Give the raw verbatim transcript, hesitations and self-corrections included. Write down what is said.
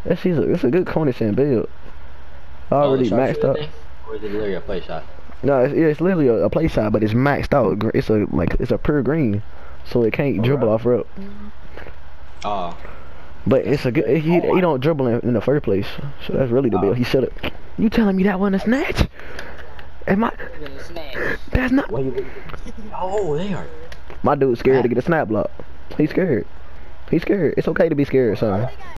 That shit's a, it's a good condition build. Oh, Already maxed out. Or is it literally a play shot? No, it's, it's literally a, a play shot, but it's maxed out. It's a like it's a pure green, so it can't oh, dribble right. off rip. Oh. But it's a good. He he don't dribble in, in the first place, so that's really the build. He should have. You telling me that wasn't a snatch? Am I? That's not. Oh, they are. My dude's scared to get a snap block. He's scared. He's scared. It's okay to be scared, son.